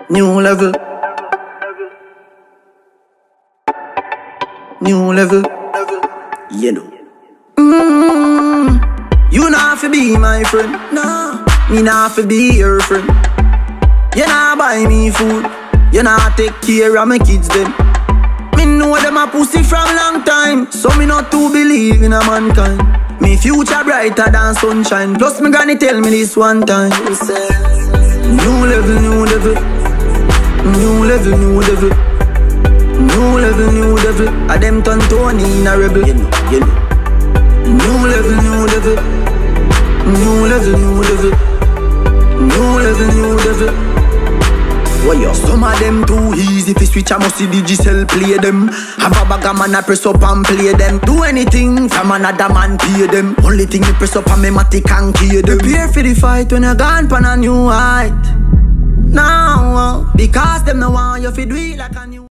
New level. New level. You know. You not fi be my friend. Nah. Me not fi be your friend. You not buy me food. You not take care of my kids them. Me know them a pussy from long time, so me not to believe in a mankind. Me future brighter than sunshine. Plus me granny tell me this one time. New level, new level. New level, new level. New level, new level. A them turn Tony in a rebel. You know. New level, new level. New level, new level. New level, new level. Some of them too easy fi switch, I must see Digicel play them. Have a bag of man I press up and play them. Do anything from another man pay them. Only thing you press up and me matic and key them. Prepare for the fight when you gone pan a new height. Now, because them no want you fi do it like a new